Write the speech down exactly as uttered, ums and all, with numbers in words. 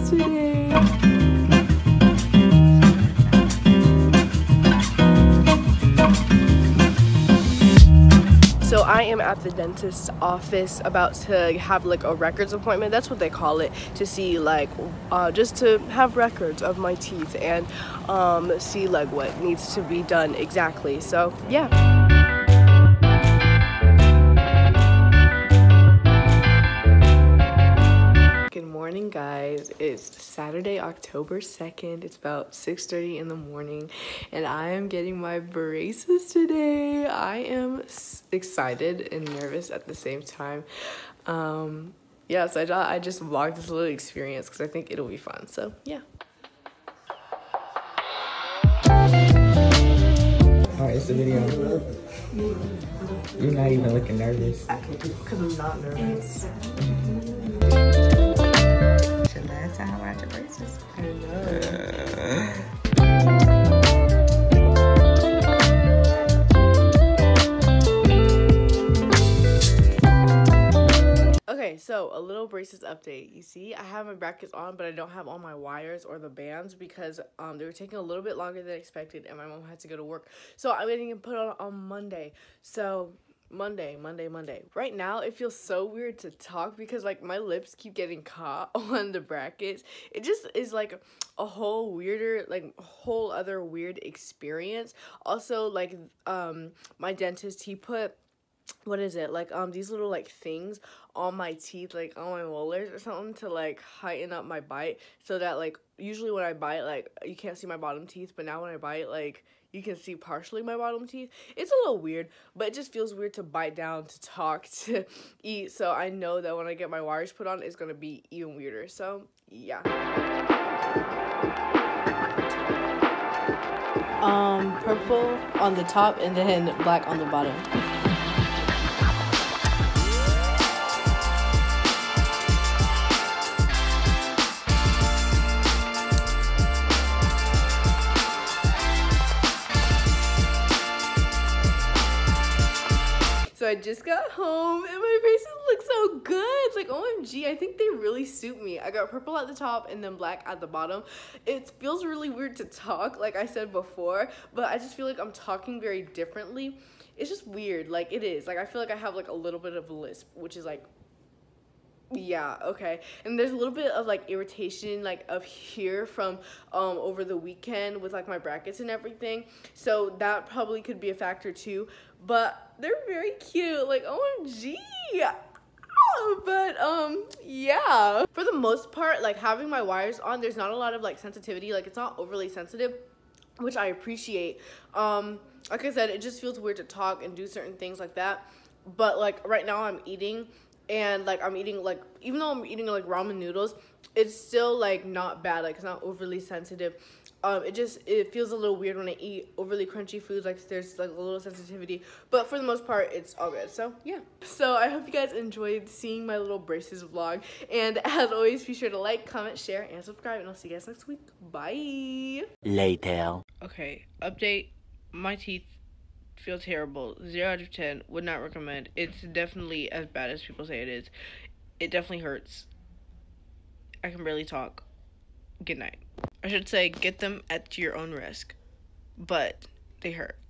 today. So I am at the dentist's office about to have like a records appointment. That's what they call it, to see like uh, just to have records of my teeth and um, see like what needs to be done exactly. So yeah. Good morning, guys. It's Saturday, October second. It's about six thirty in the morning and I am getting my braces today. I am excited and nervous at the same time. Um, yeah, so I thought I'd just vlog this little experience because I think it'll be fun. So yeah. Alright, it's the video. You're not even looking nervous. Because I'm not nervous. Last time I had your braces. I know. Okay, so a little braces update. You see, I have my brackets on, but I don't have all my wires or the bands because um, they were taking a little bit longer than expected, and my mom had to go to work. So I'm getting it put on on Monday. So Monday, Monday, Monday. Right now, it feels so weird to talk because like my lips keep getting caught on the brackets. It just is like a whole weirder, like whole other weird experience. Also, like um, my dentist, he put, what is it, like um these little like things on my teeth, like on my molars or something, to like heighten up my bite, so that like usually when I bite, like you can't see my bottom teeth, but now when I bite, like you can see partially my bottom teeth. It's a little weird, but it just feels weird to bite down, to talk, to eat. So I know that when I get my wires put on, it's gonna be even weirder. So yeah. Um purple on the top and then black on the bottom. So I just got home and my braces look so good. Like O M G, I think they really suit me. I got purple at the top and then black at the bottom. It feels really weird to talk, like I said before, but I just feel like I'm talking very differently. It's just weird, like it is. Like I feel like I have like a little bit of a lisp, which is like, yeah, okay. And there's a little bit of like irritation like up here from um over the weekend with like my brackets and everything, so that probably could be a factor too, but they're very cute, like O M G. Oh, but um yeah, for the most part, like having my wires on, there's not a lot of like sensitivity, like it's not overly sensitive, which I appreciate. Um like I said, it just feels weird to talk and do certain things like that, but like right now I'm eating, and like I'm eating like, even though I'm eating like ramen noodles, it's still like not bad, like it's not overly sensitive. Um it just, it feels a little weird when I eat overly crunchy foods, like there's like a little sensitivity, but for the most part it's all good. So yeah, so I hope you guys enjoyed seeing my little braces vlog, and as always, be sure to like, comment, share, and subscribe, and I'll see you guys next week. Bye. Later. Okay, update. My teeth feel terrible. Zero out of ten. Would not recommend. It's definitely as bad as people say it is. It definitely hurts. I can barely talk. Good night. I should say, get them at your own risk, but they hurt.